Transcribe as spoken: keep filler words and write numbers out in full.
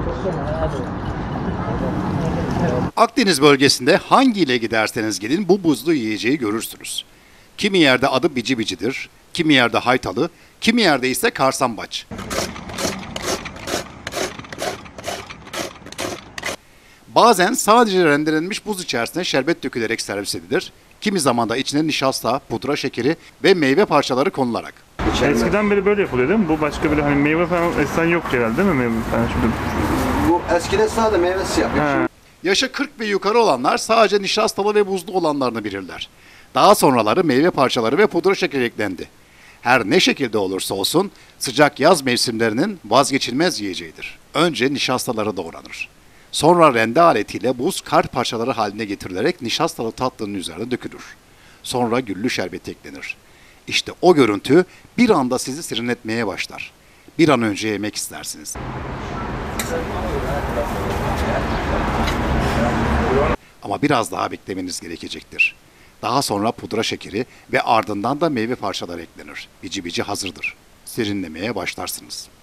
Akdeniz bölgesinde hangiyle giderseniz gidin bu buzlu yiyeceği görürsünüz. Kimi yerde adı bici bicidir, kimi yerde haytalı, kimi yerde ise karsambaç. Bazen sadece rendelenmiş buz içerisine şerbet dökülerek servis edilir. Kimi zaman da içine nişasta, pudra şekeri ve meyve parçaları konularak. Eskiden beri böyle yapılıyor değil mi? Bu başka böyle hani meyve falan esen yok herhalde değil mi? Meyve falan şurada. Bu eskiden sadece meyvesi yapıyor. Ha. Yaşı kırk ve yukarı olanlar sadece nişastalı ve buzlu olanlarını bilirler. Daha sonraları meyve parçaları ve pudra şekeri eklendi. Her ne şekilde olursa olsun sıcak yaz mevsimlerinin vazgeçilmez yiyeceğidir. Önce nişastaları doğranır. Sonra rende aletiyle buz kar parçaları haline getirilerek nişastalı tatlının üzerine dökülür. Sonra güllü şerbet eklenir. İşte o görüntü bir anda sizi serinletmeye başlar. Bir an önce yemek istersiniz. Ama biraz daha beklemeniz gerekecektir. Daha sonra pudra şekeri ve ardından da meyve parçaları eklenir. Bici bici hazırdır. Serinlemeye başlarsınız.